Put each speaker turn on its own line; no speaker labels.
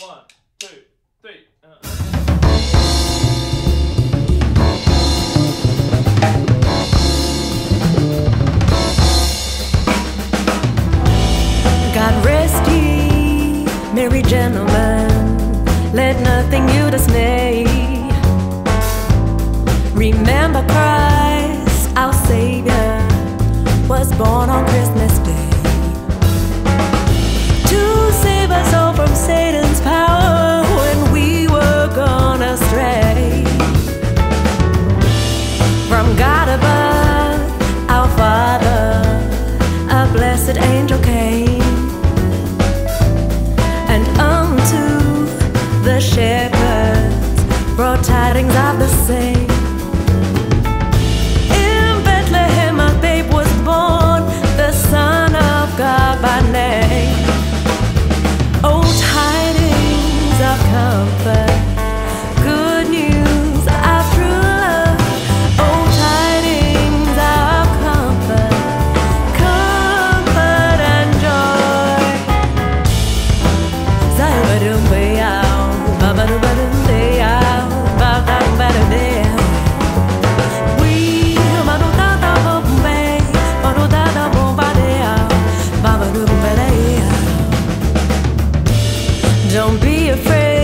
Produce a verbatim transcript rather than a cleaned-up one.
One, two, three. Uh.
God rest ye, merry gentlemen, let nothing you dismay. Remember Christ, our Savior, was born on Christmas Day to save us all from Satan's power when we were gone astray. From God above, our Father, a blessed angel came, and unto the shepherds brought tidings of the same. In Bethlehem a babe was born, the Son of God by name. Oh, tidings of comfort, good news of true love. Oh, tidings of comfort, comfort and joy. Don't be afraid.